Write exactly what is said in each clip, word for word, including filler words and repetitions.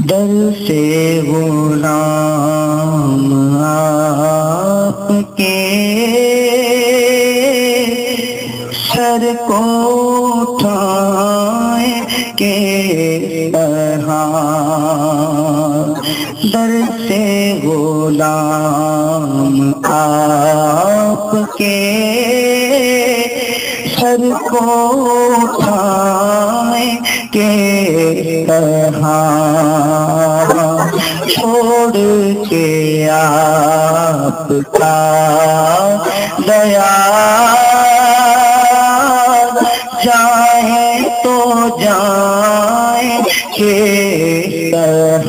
در سے غلام آپ کے سر کو اٹھائیں کے طرح، در سے غلام آپ کے سر کو اٹھائیں کے طرح، چھوڑ کے آپ کا دیا جائیں تو جائیں کے طرح،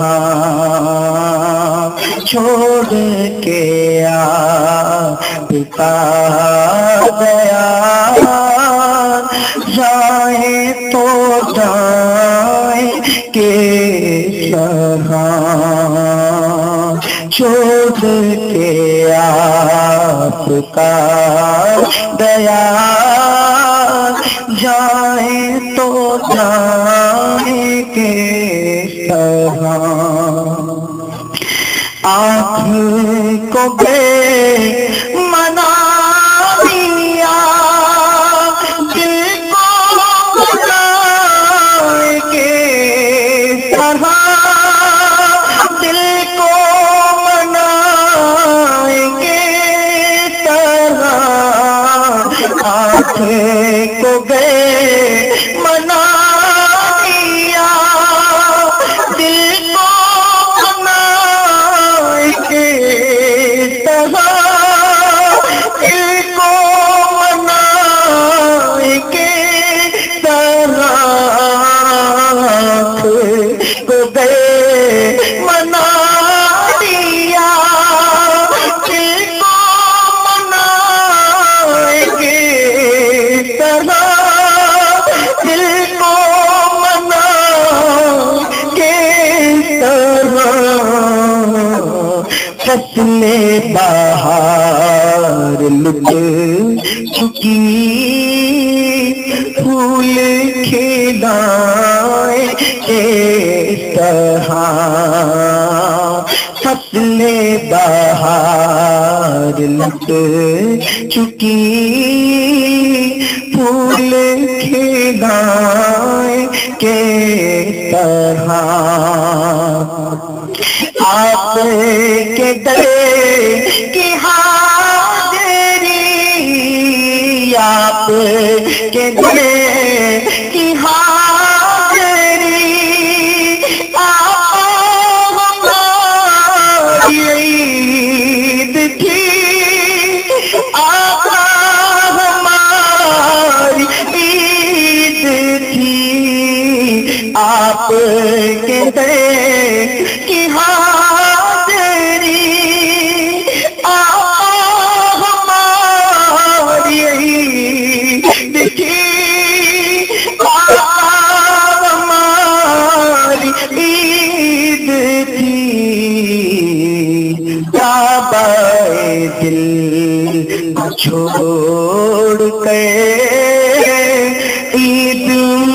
چھوڑ کے آپ کا دیا جائیں تو جائیں کے طرح، چھوڑ کے آپ کا دیا جائیں تو جائیں کے طرح، آنکھ کو بے منا دیا دل کو منائے کے طرح، دل کو منائے کے طرح، آنکھ کو بے منا دیا دل کو منائے کے طرح، دل کو منائے کے طرح، آنکھ کو بے منا دیا دل کو منائے کے طرح، دل کو منائے کے طرح، فصل بہار لٹ چکی پھول کھلائے اس طرح، فصل بہار لٹ چکی پھول کھلائے کے طرح، آپ کے در کی حاضری، آپ کے در کی حاضری، آپ ہماری عید تھی، آپ ہماری عید تھی، آپ کے در کی حاضری، آپ ہماری عید تھی، آپ ہماری عید تھی، کعبہ دل چھوڑ کے عید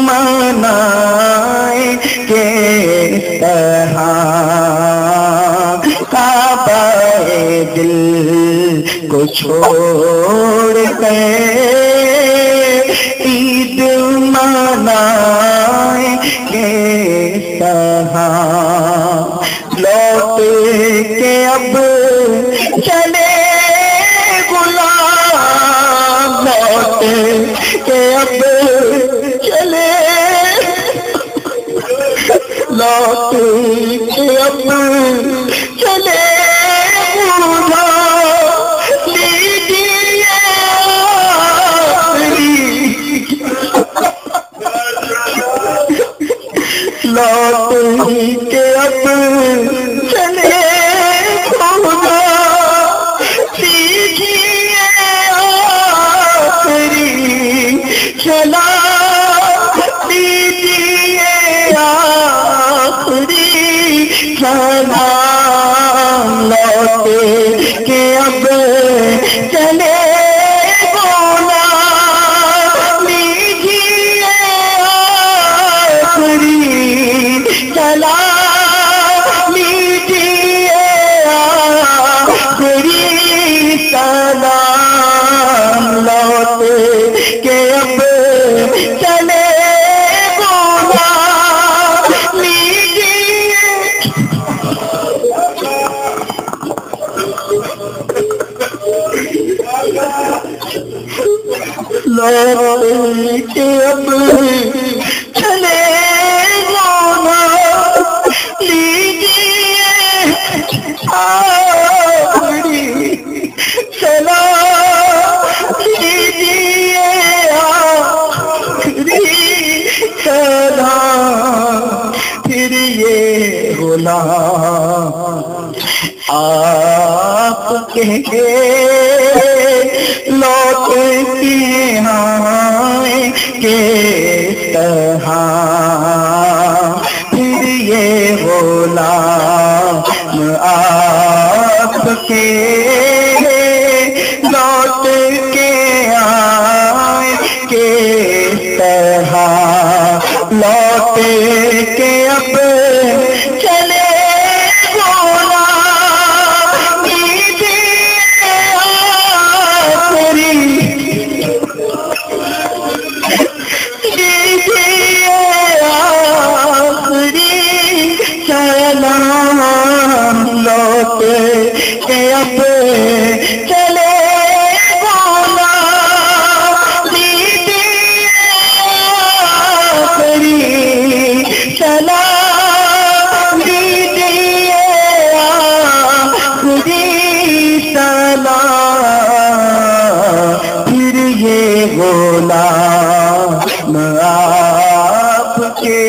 منائے کے طرح، کعبہ دل کو چھوڑ کے عید منائے کے طرح، لوٹ کے اب چلے غلام، لوٹ کے اب چلے، لوٹ کے اب چلے غلام، لیجیے آخری، لوٹ کے اب چلے غلام، لیجیے آخری چلا دیجیے آخری سلام، لوٹ کے اب چلے غلام، لیجیے آخری سلام، لوٹ کے اب چلے جانا لیجیے آخری سلام لیجیے آخری سلام پھر یہ غلام آپ کے لوٹ کے آئیں کس طرح پھر یہ غلام آپ کے لوٹ کے آئیں کس طرح لوٹ کے اب چلے لوٹ کے اب چلے جانا لیجیے آخری سلام لیجیے آخری سلام پھر یہ غلام آپ کے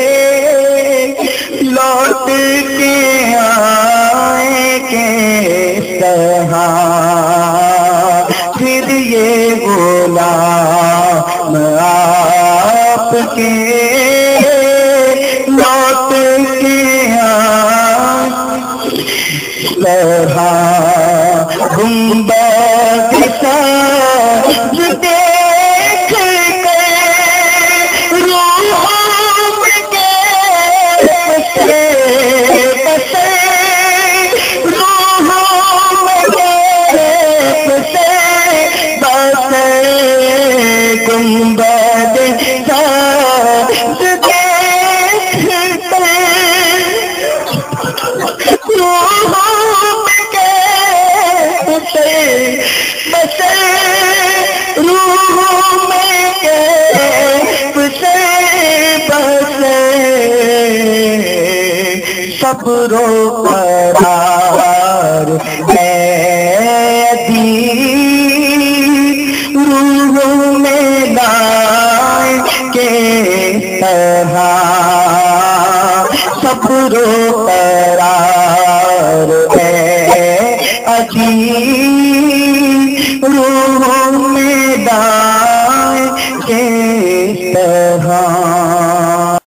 لوٹ کے آئیں کس طرح پھر یہ غلام آپ کے لوٹ کے آئیں طرح گنبد سبز دیکھ کے روح کے بسے بسے روح کے بسے بسے گنبد سبز دیکھ کے روح کے بسے بسے روح میں کے بسے بسے صبر و قرار ہے ادیب روح میں لائے کے طرح صبر و قرار ہے عجیب